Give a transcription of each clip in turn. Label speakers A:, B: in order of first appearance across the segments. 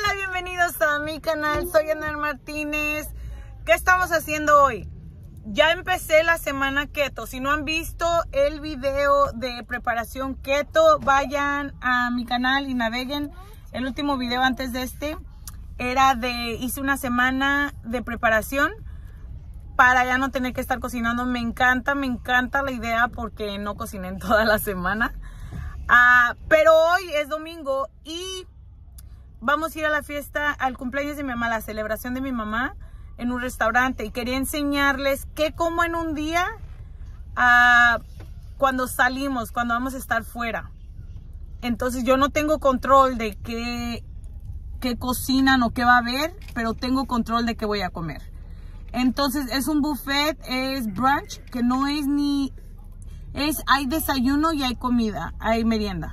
A: Hola, bienvenidos a mi canal, soy Ana Martínez. ¿Qué estamos haciendo hoy? Ya empecé la semana keto. Si no han visto el video de preparación keto, vayan a mi canal y naveguen. El último video antes de este hice una semana de preparación para ya no tener que estar cocinando. Me encanta la idea porque no cociné en toda la semana. Pero hoy es domingo y vamos a ir a la fiesta, al cumpleaños de mi mamá, la celebración de mi mamá en un restaurante. Y quería enseñarles qué como en un día cuando salimos, cuando vamos a estar fuera. Entonces yo no tengo control de qué cocinan o qué va a haber, pero tengo control de qué voy a comer. Entonces es un buffet, es brunch, que no es ni... hay desayuno y hay comida, hay merienda.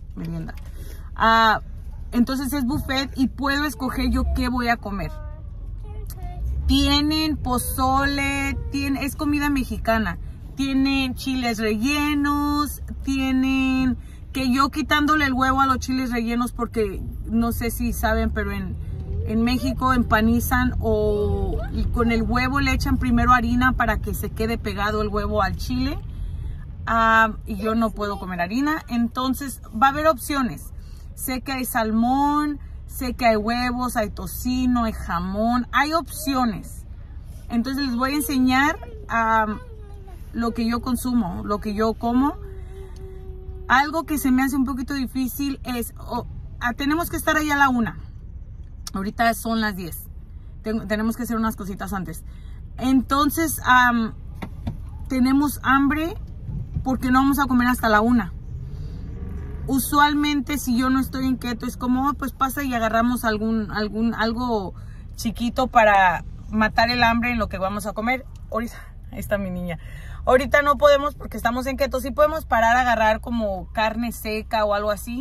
A: Entonces es buffet y puedo escoger yo qué voy a comer. Tienen pozole, es comida mexicana. Tienen chiles rellenos, tienen... que yo quitándole el huevo a los chiles rellenos porque no sé si saben, pero en México empanizan y con el huevo le echan primero harina para que se quede pegado el huevo al chile. Y yo no puedo comer harina, entonces va a haber opciones. Sé que hay salmón, sé que hay huevos, hay tocino, hay jamón, hay opciones. Entonces les voy a enseñar lo que yo consumo, lo que yo como. Algo que se me hace un poquito difícil es, tenemos que estar ahí a la 1. Ahorita son las 10. Tenemos que hacer unas cositas antes. Entonces, tenemos hambre porque no vamos a comer hasta la 1. Usualmente si yo no estoy en keto es como, pues pasa y agarramos algo chiquito para matar el hambre en lo que vamos a comer. Ahorita, ahí está mi niña. Ahorita no podemos porque estamos en keto. Sí podemos parar a agarrar como carne seca o algo así,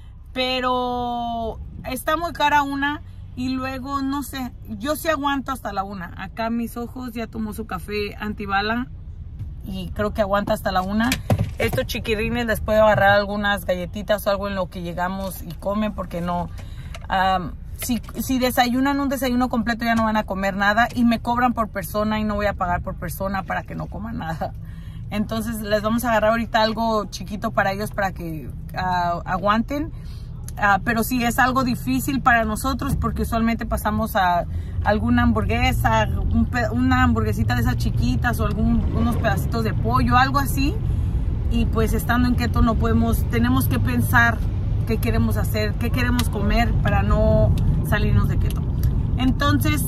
A: pero está muy cara una y luego no sé, yo sí aguanto hasta la 1. Acá mis ojos ya tomó su café antibala y creo que aguanta hasta la 1. Estos chiquirrines les puedo agarrar algunas galletitas o algo en lo que llegamos y comen porque no... Si desayunan un desayuno completo ya no van a comer nada y me cobran por persona y no voy a pagar por persona para que no coman nada. Entonces les vamos a agarrar ahorita algo chiquito para ellos para que aguanten. Pero sí es algo difícil para nosotros porque usualmente pasamos a alguna hamburguesa, una hamburguesita de esas chiquitas o unos pedacitos de pollo, algo así. Y pues estando en keto no podemos, tenemos que pensar qué queremos hacer, qué queremos comer para no salirnos de keto. Entonces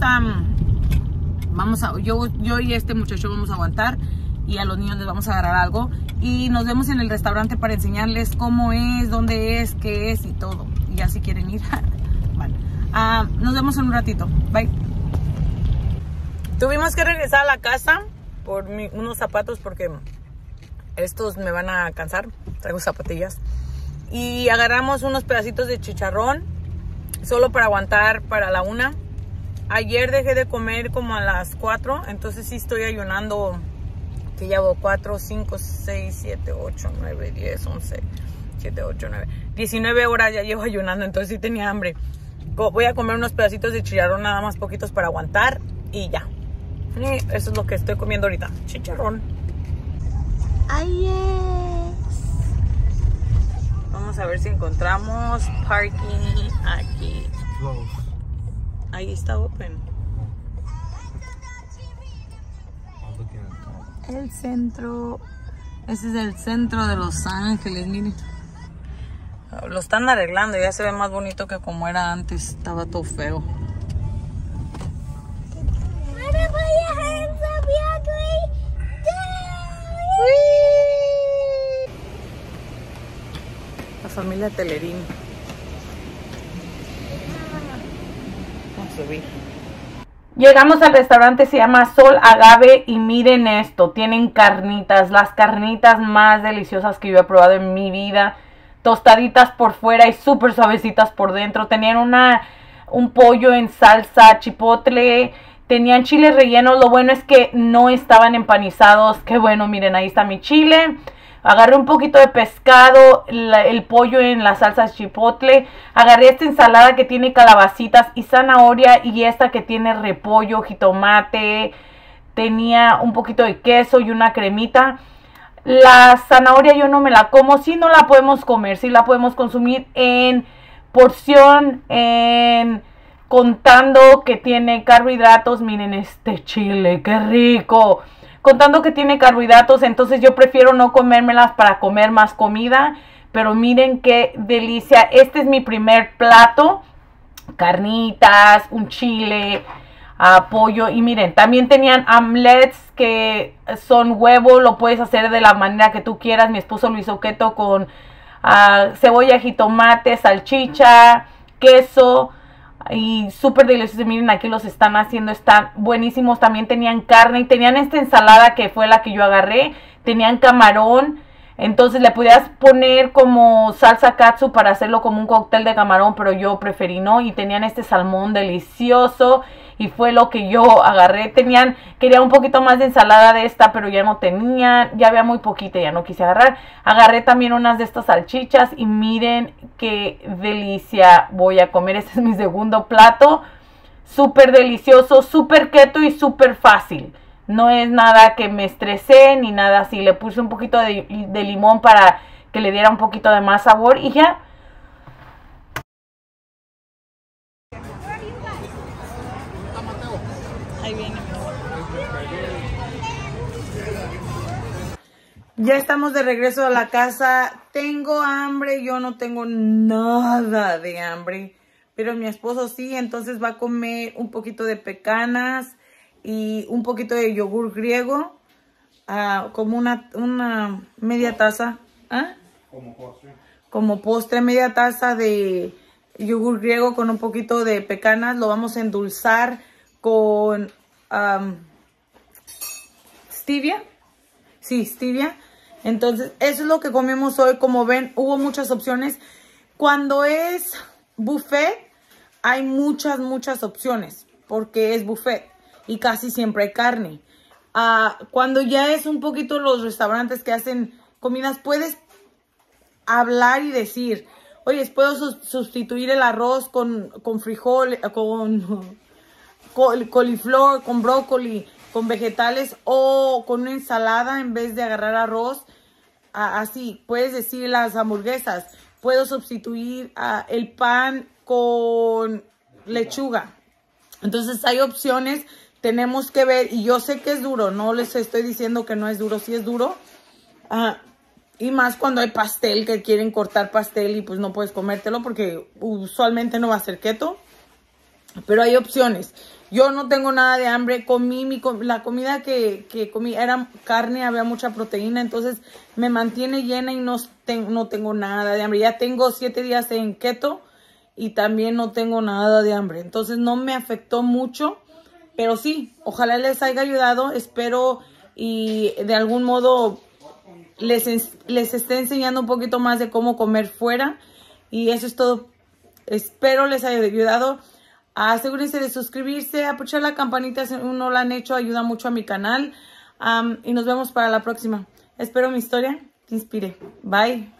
A: yo y este muchacho vamos a aguantar y a los niños les vamos a agarrar algo y nos vemos en el restaurante para enseñarles cómo es, dónde es, qué es y todo. Y ya si quieren ir, vale. Nos vemos en un ratito. Bye. Tuvimos que regresar a la casa por unos zapatos porque estos me van a cansar. Traigo zapatillas. Y agarramos unos pedacitos de chicharrón solo para aguantar para la 1. Ayer dejé de comer como a las 4, entonces sí estoy ayunando, que llevo 4, 5, 6, 7, 8, 9, 10, 11, 7, 8, 9, 19 horas ya llevo ayunando, entonces sí tenía hambre. Voy a comer unos pedacitos de chicharrón, nada más poquitos para aguantar y ya. Y eso es lo que estoy comiendo ahorita, chicharrón. ¡Ay, yes! Vamos a ver si encontramos parking aquí. Ahí está open. El centro. Ese es el centro de Los Ángeles, miren. Lo están arreglando, ya se ve más bonito que como era antes. Estaba todo feo. La familia Telerín. Vamos a subir. Llegamos al restaurante, se llama Sol Agave y miren esto, tienen carnitas, las carnitas más deliciosas que yo he probado en mi vida, tostaditas por fuera y súper suavecitas por dentro. Tenían un pollo en salsa chipotle, tenían chiles rellenos. Lo bueno es que no estaban empanizados. Qué bueno, miren, ahí está mi chile. Agarré un poquito de pescado, el pollo en la salsa chipotle. Agarré esta ensalada que tiene calabacitas y zanahoria y esta que tiene repollo, jitomate. Tenía un poquito de queso y una cremita. La zanahoria yo no me la como. Sí no la podemos comer, sí la podemos consumir en porción, contando que tiene carbohidratos. Miren este chile, qué rico. Contando que tiene carbohidratos, entonces yo prefiero no comérmelas para comer más comida. Pero miren qué delicia. Este es mi primer plato. Carnitas, un chile, pollo. Y miren, también tenían omelets que son huevo. Lo puedes hacer de la manera que tú quieras. Mi esposo lo hizo keto con cebolla, jitomate, salchicha, queso. Y súper deliciosos. Miren, aquí los están haciendo, están buenísimos. También tenían carne y tenían esta ensalada que fue la que yo agarré. Tenían camarón, entonces le podías poner como salsa katsu para hacerlo como un cóctel de camarón, pero yo preferí no. Y tenían este salmón delicioso y fue lo que yo agarré. Quería un poquito más de ensalada de esta, pero ya no tenía, ya había muy poquita, ya no quise agarrar. Agarré también unas de estas salchichas y miren qué delicia voy a comer. Este es mi segundo plato. Súper delicioso, súper keto y súper fácil. No es nada que me estresé ni nada así. Le puse un poquito de limón para que le diera un poquito de más sabor y ya. Ahí viene. Ya estamos de regreso a la casa. Tengo hambre, yo no tengo nada de hambre, pero mi esposo sí, entonces va a comer un poquito de pecanas y un poquito de yogur griego, como una media taza,
B: como postre.
A: Como postre, media taza de yogur griego con un poquito de pecanas. Lo vamos a endulzar con stevia. Sí, stevia. Entonces, eso es lo que comimos hoy. Como ven, hubo muchas opciones. Cuando es buffet, hay muchas opciones, porque es buffet y casi siempre hay carne. Cuando ya es un poquito los restaurantes que hacen comidas, puedes hablar y decir, oye, puedo sustituir el arroz con frijol, con coliflor, con brócoli, con vegetales o con una ensalada en vez de agarrar arroz. Así, puedes decir las hamburguesas, puedo sustituir el pan con lechuga. Entonces hay opciones, tenemos que ver, y yo sé que es duro, no les estoy diciendo que no es duro, sí es duro. Y más cuando hay pastel, que quieren cortar pastel y pues no puedes comértelo porque usualmente no va a ser keto. Pero hay opciones. Yo no tengo nada de hambre. Comí la comida que comí era carne, había mucha proteína. Entonces me mantiene llena y no tengo nada de hambre. Ya tengo 7 días en keto y también no tengo nada de hambre. Entonces no me afectó mucho. Pero sí, ojalá les haya ayudado. Espero y de algún modo les esté enseñando un poquito más de cómo comer fuera. Y eso es todo. Espero les haya ayudado. Asegúrense de suscribirse, apuchar la campanita si aún no lo han hecho, ayuda mucho a mi canal. Y nos vemos para la próxima. Espero mi historia te inspire. Bye.